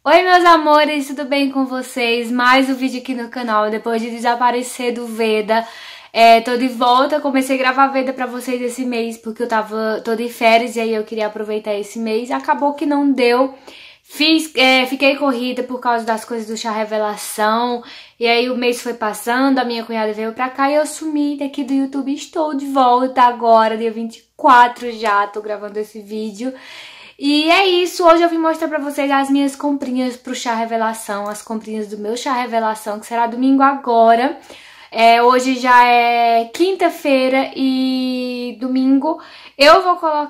Oi meus amores, tudo bem com vocês? Mais um vídeo aqui no canal, depois de desaparecer do Veda. Tô de volta, comecei a gravar Veda pra vocês esse mês, porque tô de férias e aí eu queria aproveitar esse mês. Acabou que não deu, fiquei corrida por causa das coisas do chá revelação. E aí o mês foi passando, a minha cunhada veio pra cá e eu sumi daqui do YouTube. Estou de volta agora, dia 24 já, tô gravando esse vídeo. E é isso, hoje eu vim mostrar pra vocês as minhas comprinhas pro chá revelação, as comprinhas do meu chá revelação, que será domingo agora. Hoje já é quinta-feira e domingo eu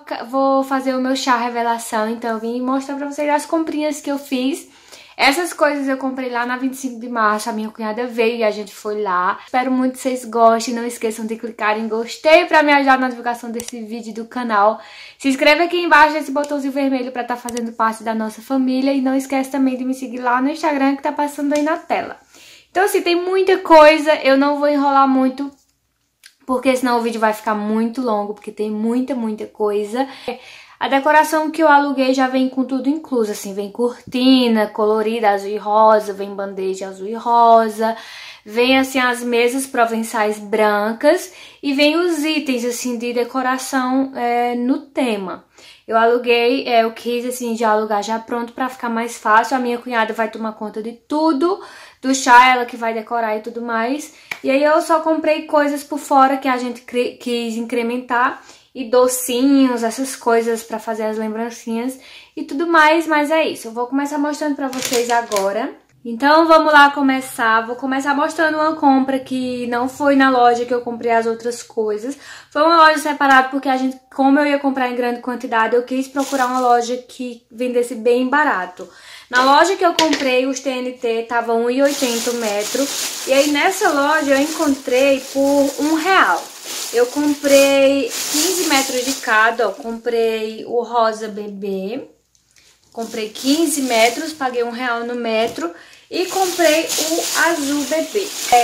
vou fazer o meu chá revelação, então eu vim mostrar pra vocês as comprinhas que eu fiz. Essas coisas eu comprei lá na 25 de março, a minha cunhada veio e a gente foi lá. Espero muito que vocês gostem, não esqueçam de clicar em gostei pra me ajudar na divulgação desse vídeo do canal. Se inscreva aqui embaixo nesse botãozinho vermelho pra estar fazendo parte da nossa família. E não esquece também de me seguir lá no Instagram que tá passando aí na tela. Então assim, tem muita coisa, eu não vou enrolar muito, porque senão o vídeo vai ficar muito longo, porque tem muita coisa. A decoração que eu aluguei já vem com tudo incluso, assim, vem cortina colorida, azul e rosa, vem bandeja azul e rosa, vem, assim, as mesas provençais brancas e vem os itens, assim, de decoração no tema. Eu aluguei, eu quis, assim, já alugar já pronto pra ficar mais fácil. A minha cunhada vai tomar conta de tudo, do chá, ela que vai decorar e tudo mais. E aí eu só comprei coisas por fora que a gente quis incrementar. E docinhos, essas coisas pra fazer as lembrancinhas e tudo mais, mas é isso. Eu vou começar mostrando pra vocês agora. Então vamos lá começar. Vou começar mostrando uma compra que não foi na loja que eu comprei as outras coisas. Foi uma loja separada porque como eu ia comprar em grande quantidade, eu quis procurar uma loja que vendesse bem barato. Na loja que eu comprei, os TNT estavam R$1,80 o metro. E aí nessa loja eu encontrei por R$1. Eu comprei 15 metros de cada, ó. Comprei o rosa bebê, comprei 15 metros, paguei R$1 no metro. E comprei o azul bebê,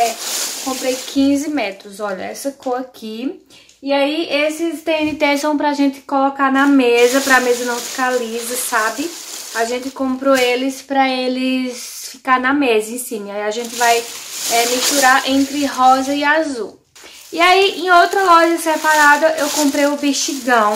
comprei 15 metros, olha, essa cor aqui. E aí esses TNT são pra gente colocar na mesa, pra mesa não ficar lisa, sabe? A gente comprou eles pra eles ficar na mesa em cima. Aí a gente vai misturar entre rosa e azul. E aí, em outra loja separada, eu comprei o bexigão.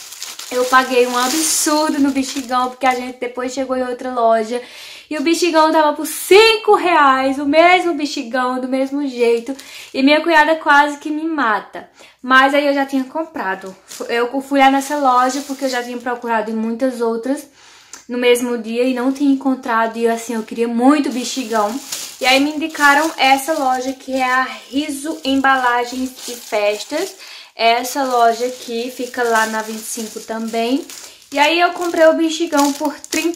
Eu paguei um absurdo no bexigão, porque a gente depois chegou em outra loja. E o bexigão tava por R$5, o mesmo bexigão, do mesmo jeito. E minha cunhada quase que me mata. Mas aí eu já tinha comprado. Eu fui lá nessa loja, porque eu já tinha procurado em muitas outras no mesmo dia e não tinha encontrado. E assim, eu queria muito bexigão. E aí me indicaram essa loja que é a Riso Embalagens de Festas. Essa loja aqui fica lá na 25 também. E aí eu comprei o bexigão por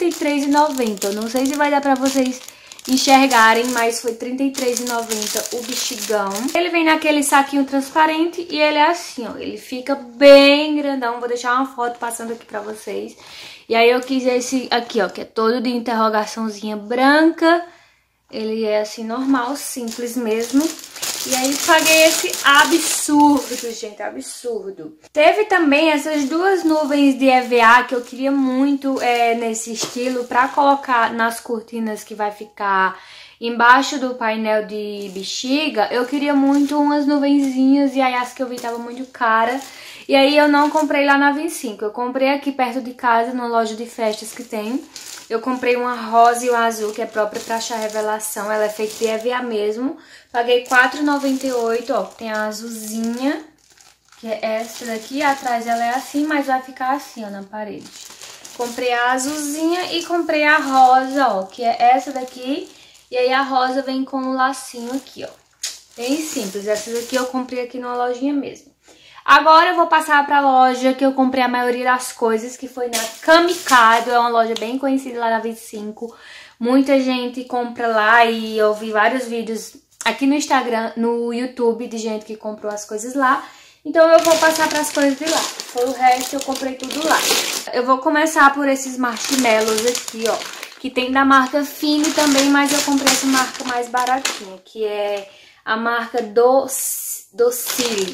R$33,90. Eu não sei se vai dar pra vocês enxergarem, mas foi R$33,90 o bexigão. Ele vem naquele saquinho transparente e ele é assim, ó. Ele fica bem grandão. Vou deixar uma foto passando aqui pra vocês. E aí eu quis esse aqui, ó, que é todo de interrogaçãozinha branca. Ele é assim, normal, simples mesmo. E aí paguei esse absurdo, gente, absurdo. Teve também essas duas nuvens de EVA que eu queria muito nesse estilo pra colocar nas cortinas que vai ficar embaixo do painel de bexiga. Eu queria muito umas nuvenzinhas e aí as que eu vi tava muito cara. E aí eu não comprei lá na 25, eu comprei aqui perto de casa, numa loja de festas que tem. Eu comprei uma rosa e uma azul, que é própria pra chá revelação. Ela é feita de EVA mesmo. Paguei R$4,98, ó. Tem a azulzinha, que é essa daqui. Atrás ela é assim, mas vai ficar assim, ó, na parede. Comprei a azulzinha e comprei a rosa, ó, que é essa daqui. E aí a rosa vem com um lacinho aqui, ó. Bem simples. Essas aqui eu comprei aqui numa lojinha mesmo. Agora eu vou passar pra loja que eu comprei a maioria das coisas, que foi na Kamikado. É uma loja bem conhecida lá na 25. Muita gente compra lá e eu vi vários vídeos aqui no Instagram, no YouTube, de gente que comprou as coisas lá. Então eu vou passar pras coisas de lá. Foi o resto, eu comprei tudo lá. Eu vou começar por esses marshmallows aqui, ó. Que tem da marca Fini também, mas eu comprei essa marca mais baratinha, que é a marca Docile.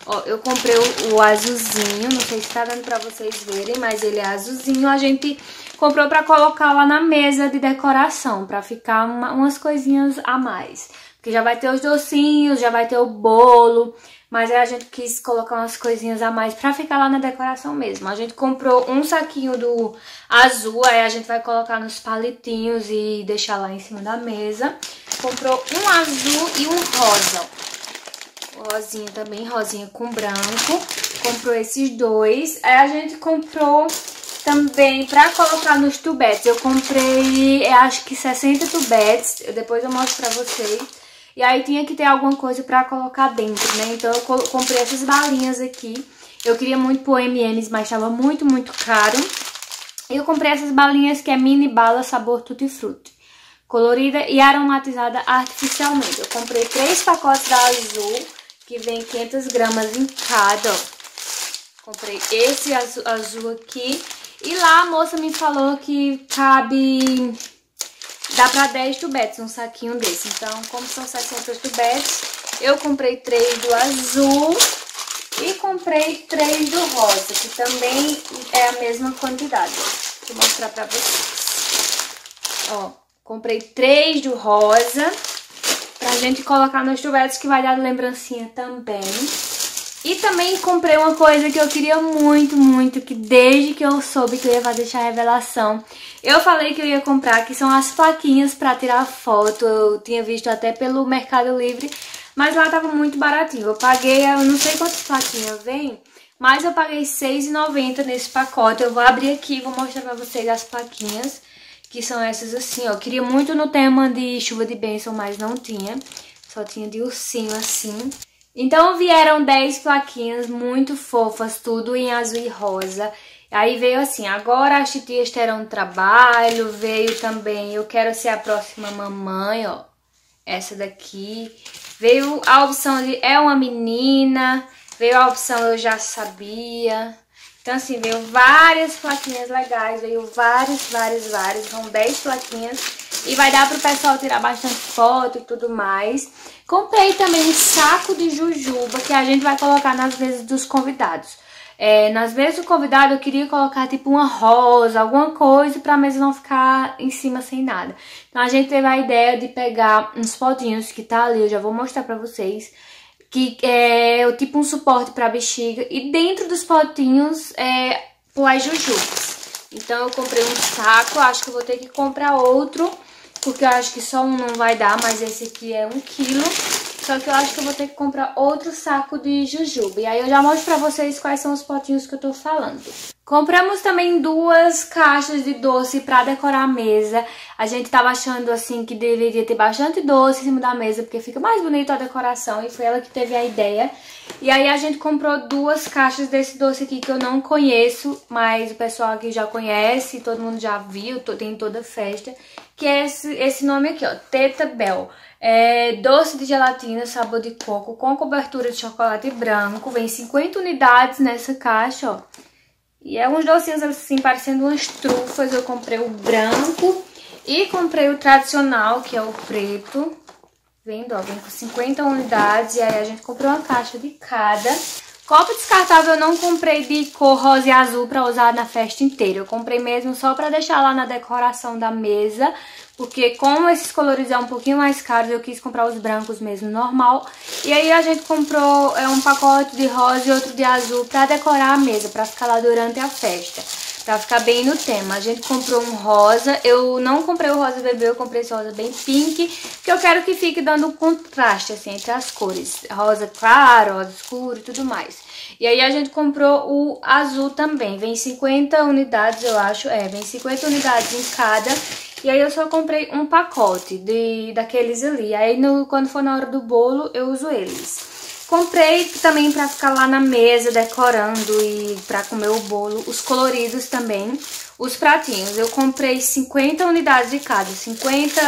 Ó, eu comprei o azulzinho, não sei se tá dando pra vocês verem, mas ele é azulzinho. A gente comprou pra colocar lá na mesa de decoração, pra ficar umas coisinhas a mais. Porque já vai ter os docinhos, já vai ter o bolo, mas aí a gente quis colocar umas coisinhas a mais pra ficar lá na decoração mesmo. A gente comprou um saquinho do azul, aí a gente vai colocar nos palitinhos e deixar lá em cima da mesa. Comprou um azul e um rosa, ó. Rosinha também, rosinha com branco. Comprou esses dois. Aí a gente comprou também pra colocar nos tubetes. Eu comprei, acho que 60 tubetes. Depois eu mostro pra vocês. E aí tinha que ter alguma coisa pra colocar dentro, né? Então eu comprei essas balinhas aqui. Eu queria muito pôr M&M's, mas tava muito, muito caro. E eu comprei essas balinhas que é mini bala sabor tutti frutti, colorida e aromatizada artificialmente. Eu comprei 3 pacotes da Azul, que vem 500 gramas em cada, ó. Comprei esse azul aqui. E lá a moça me falou que cabe... dá pra 10 tubetes, um saquinho desse. Então, como são 60 tubetes, eu comprei 3 do azul e comprei 3 do rosa, que também é a mesma quantidade. Vou mostrar pra vocês. Ó, comprei 3 do rosa pra gente colocar nos tubetes, que vai dar lembrancinha também. E também comprei uma coisa que eu queria muito, muito, que desde que eu soube que eu ia fazer a revelação, eu falei que eu ia comprar, que são as plaquinhas pra tirar foto. Eu tinha visto até pelo Mercado Livre, mas lá tava muito baratinho. Eu paguei, eu não sei quantas plaquinhas vem, mas eu paguei R$6,90 nesse pacote. Eu vou abrir aqui e vou mostrar pra vocês as plaquinhas, que são essas assim, ó. Eu queria muito no tema de chuva de bênção, mas não tinha. Só tinha de ursinho assim. Então vieram 10 plaquinhas muito fofas, tudo em azul e rosa. Aí veio assim, agora as titias terão trabalho, veio também eu quero ser a próxima mamãe, ó. Essa daqui. Veio a opção de é uma menina, veio a opção eu já sabia. Então assim, veio várias plaquinhas legais, veio várias, são 10 plaquinhas. E vai dar pro pessoal tirar bastante foto e tudo mais. Comprei também um saco de jujuba que a gente vai colocar nas mesas dos convidados. Nas mesas do convidado eu queria colocar tipo uma rosa, alguma coisa pra mesa não ficar em cima sem nada. Então a gente teve a ideia de pegar uns potinhos que tá ali, eu já vou mostrar pra vocês. Que é tipo um suporte pra bexiga e dentro dos potinhos pôr as jujubas. Então eu comprei um saco, acho que eu vou ter que comprar outro, porque eu acho que só um não vai dar, mas esse aqui é 1 quilo. Só que eu acho que eu vou ter que comprar outro saco de jujuba. E aí eu já mostro pra vocês quais são os potinhos que eu tô falando. Compramos também 2 caixas de doce pra decorar a mesa. A gente tava achando assim que deveria ter bastante doce em cima da mesa, porque fica mais bonito a decoração. E foi ela que teve a ideia. E aí a gente comprou 2 caixas desse doce aqui que eu não conheço, mas o pessoal aqui já conhece, todo mundo já viu, tem toda festa. Que é esse nome aqui, ó, Teta Bell. Doce de gelatina, sabor de coco, com cobertura de chocolate branco. Vem 50 unidades nessa caixa, ó. E é uns docinhos assim, parecendo umas trufas. Eu comprei o branco e comprei o tradicional, que é o preto. Vendo, ó, vem com 50 unidades. E aí a gente comprou uma caixa de cada. Copo descartável eu não comprei de cor rosa e azul pra usar na festa inteira. Eu comprei mesmo só pra deixar lá na decoração da mesa. Porque como esses colores é um pouquinho mais caros, eu quis comprar os brancos mesmo, normal. E aí a gente comprou um pacote de rosa e outro de azul pra decorar a mesa, pra ficar lá durante a festa. Pra ficar bem no tema. A gente comprou um rosa, eu não comprei o rosa bebê, eu comprei esse rosa bem pink, porque eu quero que fique dando um contraste, assim, entre as cores. Rosa claro, rosa escuro e tudo mais. E aí a gente comprou o azul também, vem 50 unidades, eu acho, vem 50 unidades em cada. E aí eu só comprei um pacote daqueles ali, aí quando for na hora do bolo eu uso eles. Comprei também pra ficar lá na mesa decorando e pra comer o bolo, os coloridos também, os pratinhos. Eu comprei 50 unidades de cada, 50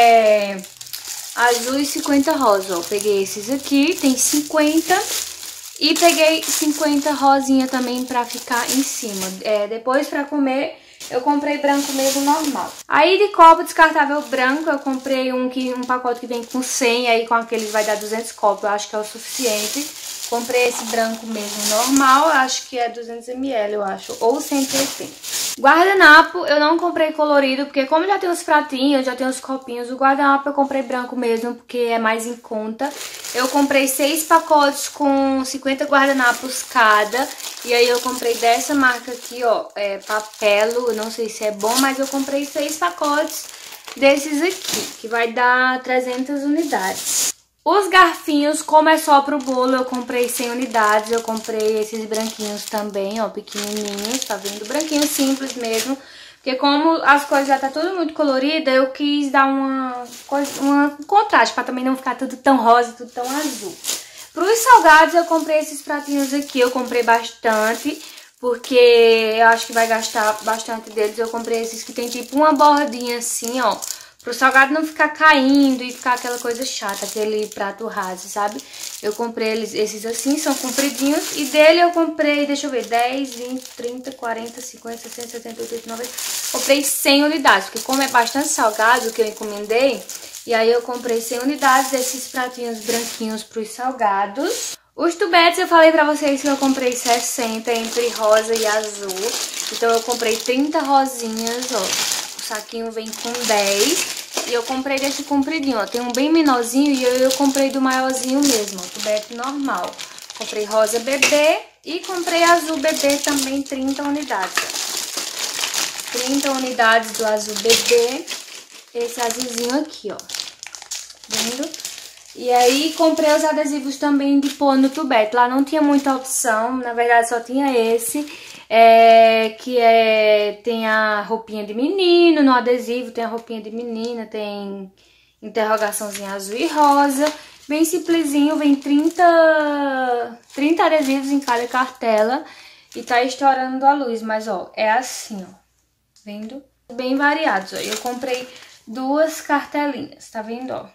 azul e 50 rosa, ó. Peguei esses aqui, tem 50 e peguei 50 rosinha também pra ficar em cima. Depois pra comer eu comprei branco mesmo normal. Aí de copo descartável branco eu comprei um pacote que vem com 100, aí com aqueles vai dar 200 copos, eu acho que é o suficiente. Comprei esse branco mesmo, normal, acho que é 200 ml, eu acho, ou 180. Guardanapo eu não comprei colorido, porque como já tem os pratinhos, já tem os copinhos, o guardanapo eu comprei branco mesmo, porque é mais em conta. Eu comprei 6 pacotes com 50 guardanapos cada, e aí eu comprei dessa marca aqui, ó, Papelo, eu não sei se é bom, mas eu comprei 6 pacotes desses aqui, que vai dar 300 unidades. Os garfinhos, como é só pro bolo, eu comprei 100 unidades. Eu comprei esses branquinhos também, ó, pequenininhos, tá vendo? Branquinho simples mesmo. Porque como as coisas já tá tudo muito colorida, eu quis dar um contraste, pra também não ficar tudo tão rosa, tudo tão azul. Pros salgados, eu comprei esses pratinhos aqui, eu comprei bastante, porque eu acho que vai gastar bastante deles. Eu comprei esses que tem tipo uma bordinha assim, ó, pro salgado não ficar caindo e ficar aquela coisa chata, aquele prato raso, sabe? Eu comprei esses assim, são compridinhos. E dele eu comprei, deixa eu ver, 10, 20, 30, 40, 50, 60, 70, 80, 90. Comprei 100 unidades, porque como é bastante salgado que eu encomendei, e aí eu comprei 100 unidades desses pratinhos branquinhos pros salgados. Os tubetes eu falei pra vocês que eu comprei 60 entre rosa e azul. Então eu comprei 30 rosinhas, ó. O saquinho vem com 10. E eu comprei desse compridinho, ó. Tem um bem menorzinho e eu comprei do maiorzinho mesmo, ó. Tubete normal. Comprei rosa bebê e comprei azul bebê também, 30 unidades, ó. 30 unidades do azul bebê. Esse azulzinho aqui, ó. Vendo? E aí comprei os adesivos também de pôr no tubete. Lá não tinha muita opção, na verdade só tinha esse. Tem a roupinha de menino no adesivo, tem a roupinha de menina, tem interrogaçãozinha azul e rosa. Bem simplesinho, vem 30 adesivos em cada cartela e tá estourando a luz, mas ó, é assim, ó, vendo? Bem variados, ó. Eu comprei 2 cartelinhas, tá vendo, ó?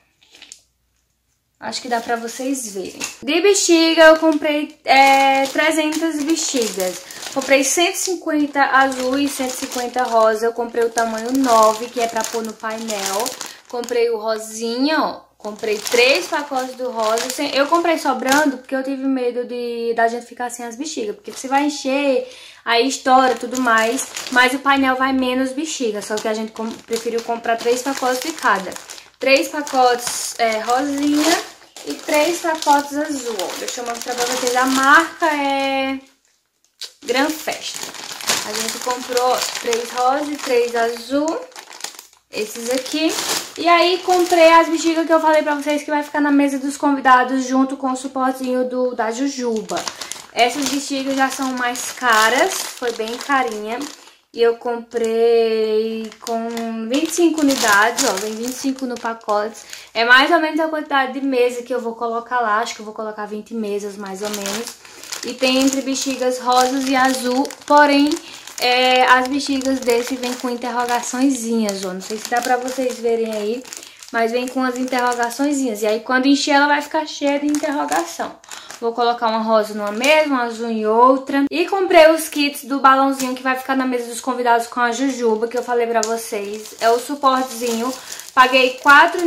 Acho que dá pra vocês verem. De bexiga eu comprei 300 bexigas. Comprei 150 azul e 150 rosa. Eu comprei o tamanho 9, que é pra pôr no painel. Comprei o rosinha, ó. Comprei 3 pacotes do rosa. Eu comprei sobrando porque eu tive medo da gente ficar sem as bexigas. Porque você vai encher, aí estoura tudo mais. Mas o painel vai menos bexiga. Só que a gente preferiu comprar 3 pacotes de cada. 3 pacotes rosinha e 3 pacotes azul. Deixa eu mostrar pra vocês. A marca é Gran Festa. A gente comprou 3 rosa e 3 azul. Esses aqui. E aí comprei as bexigas que eu falei pra vocês que vai ficar na mesa dos convidados junto com o suportinho da Jujuba. Essas bexigas já são mais caras. Foi bem carinha. E eu comprei com 25 unidades, ó, vem 25 no pacote. É mais ou menos a quantidade de mesa que eu vou colocar lá, acho que eu vou colocar 20 mesas mais ou menos. E tem entre bexigas rosas e azul, porém as bexigas desse vem com interrogaçõezinhas, ó. Não sei se dá pra vocês verem aí, mas vem com as interrogaçõezinhas. E aí quando encher ela vai ficar cheia de interrogação. Vou colocar uma rosa numa mesa, uma azul em outra. E comprei os kits do balãozinho que vai ficar na mesa dos convidados com a Jujuba, que eu falei pra vocês. É o suportezinho. Paguei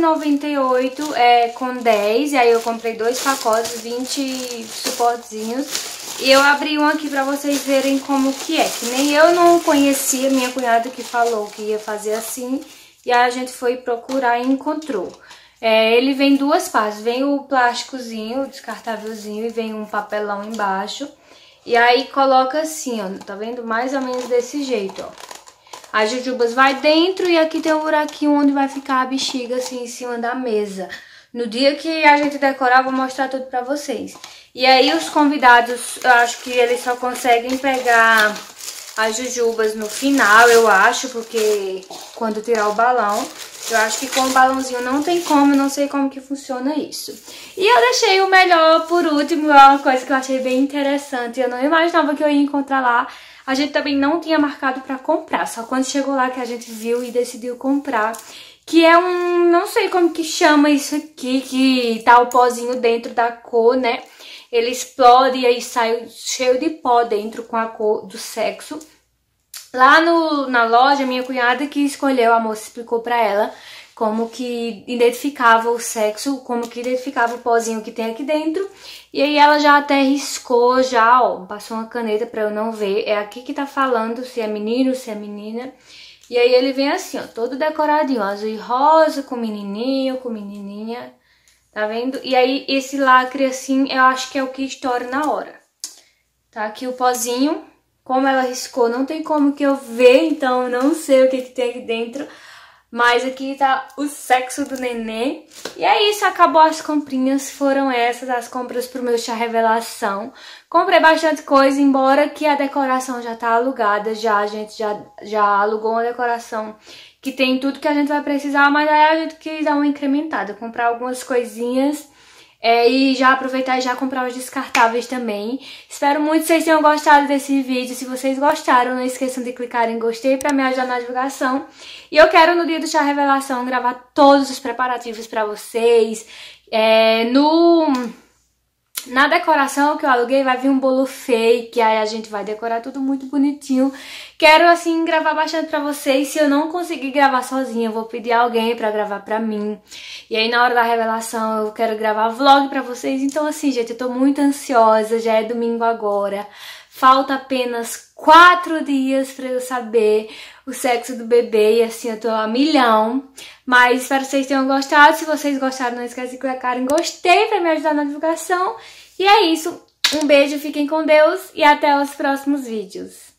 R$4,98 com 10. E aí eu comprei 2 pacotes, 20 suportezinhos. E eu abri um aqui pra vocês verem como que é. Que nem eu não conhecia, minha cunhada que falou que ia fazer assim. E aí a gente foi procurar e encontrou. Ele vem 2 partes, vem o plásticozinho, o descartávelzinho, e vem um papelão embaixo. E aí coloca assim, ó, tá vendo? Mais ou menos desse jeito, ó. As jujubas vai dentro e aqui tem um buraquinho onde vai ficar a bexiga assim em cima da mesa. No dia que a gente decorar, eu vou mostrar tudo pra vocês. E aí os convidados, eu acho que eles só conseguem pegar as jujubas no final, eu acho, porque quando tirar o balão... Eu acho que com o balãozinho não tem como, não sei como que funciona isso. E eu deixei o melhor por último, é uma coisa que eu achei bem interessante. Eu não imaginava que eu ia encontrar lá. A gente também não tinha marcado pra comprar, só quando chegou lá que a gente viu e decidiu comprar. Que é não sei como que chama isso aqui, que tá o pozinho dentro da cor, né? Ele explode e aí sai cheio de pó dentro com a cor do sexo. Lá na loja, minha cunhada que escolheu, a moça explicou pra ela como que identificava o sexo, como que identificava o pozinho que tem aqui dentro. E aí ela já até riscou, já, ó, passou uma caneta pra eu não ver. É aqui que tá falando se é menino, se é menina. E aí ele vem assim, ó, todo decoradinho, azul e rosa, com menininho, com menininha, tá vendo? E aí esse lacre assim, eu acho que é o que estoura na hora. Tá aqui o pozinho, como ela riscou, não tem como que eu ver, então eu não sei o que tem aqui dentro. Mas aqui tá o sexo do neném. E é isso, acabou as comprinhas, foram essas as compras pro meu chá revelação. Comprei bastante coisa, embora que a decoração já tá alugada, a gente já alugou uma decoração que tem tudo que a gente vai precisar, mas aí a gente quis dar uma incrementada, comprar algumas coisinhas. E já aproveitar e já comprar os descartáveis também. Espero muito que vocês tenham gostado desse vídeo. Se vocês gostaram, não esqueçam de clicar em gostei pra me ajudar na divulgação. E eu quero no dia do chá revelação gravar todos os preparativos pra vocês. Na decoração que eu aluguei vai vir um bolo fake, aí a gente vai decorar tudo muito bonitinho. Quero, assim, gravar bastante pra vocês. Se eu não conseguir gravar sozinha, eu vou pedir alguém pra gravar pra mim. E aí, na hora da revelação, eu quero gravar vlog pra vocês. Então, assim, gente, eu tô muito ansiosa. Já é domingo agora. Falta apenas 4 dias pra eu saber o sexo do bebê. E, assim, eu tô a milhão. Mas espero que vocês tenham gostado. Se vocês gostaram, não esquece de clicar em gostei pra me ajudar na divulgação. E é isso. Um beijo, fiquem com Deus e até os próximos vídeos.